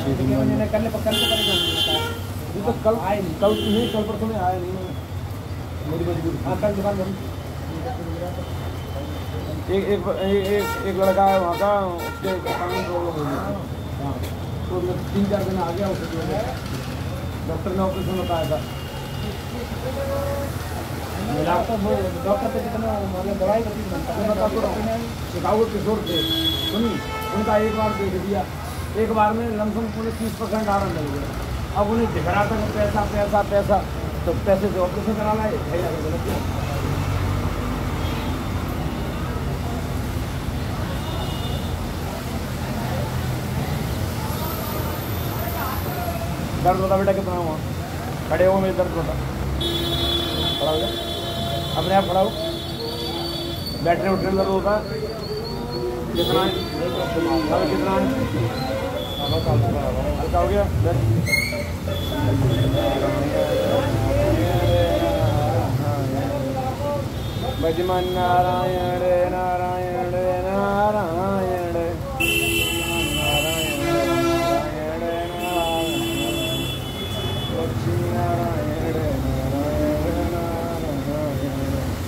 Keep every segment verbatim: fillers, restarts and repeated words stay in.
कल कल तो कल आए नहीं, कल नहीं कल पर तुम्हें आया नहीं मेरी मजबूरी। हाँ कल दुकान बंद। एक एक एक एक लड़का है वहाँ का, उसके प्रॉब्लम हो गई। हाँ तो तीन चार दिन आ गया, उसे डॉक्टर ने ऑपरेशन बताया था। मेरा तो वो डॉक्टर पे कितना मतलब दवाई बता तो शिकागो किशोर थे सुनी, उनका एक बार देख दिया, एक बार में लमसम पूरे तीस परसेंट आराम मिल गया। अब उन्हें दिख रहा था कि पैसा पैसा पैसा, तो पैसे से ऑपरेशन करा लाए, दर्द होता बेटा कितना हुआ, खड़े हो मेरे दर्द होता, खड़ा हो गया अपने आप खड़ा हो, बैठने उठने दर्द होता कितना है, कितना है हल्का हो गया। भजमन नारायण नारायण नारायण लक्ष्मी नारायण नारायण नारायण।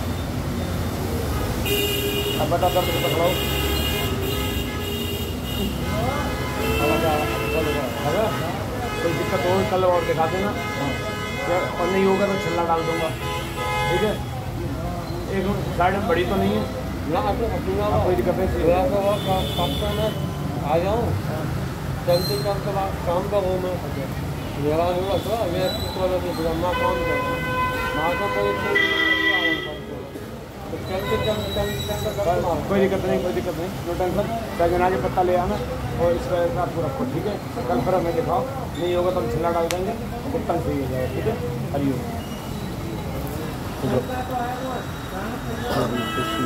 अब बता दर्द को पकड़ाओ, कोई दिक्कत हो कल और दिखा देना, और नहीं होगा तो छल्ला डाल दूंगा, ठीक है। एक गाड़ी बड़ी तो नहीं है ना, कोई दिक्कत नहीं, आ जाऊँ चलते चलते काम का वो मैं मेरा हुआ तो ब्रह्मा काम कर माँ का कोई चलते चलते चलते कोई दिक्कत नहीं, कोई दिक्कत नहीं, नो टेंशन। सजना के पत्ता ले आना और इस वजह से आपको रखो, ठीक है। कल फिर हमें दिखाओ, नहीं होगा तो हम छिल्ला डाल देंगे और कुत्ता सही हो जाएगा, ठीक है। हरिओम।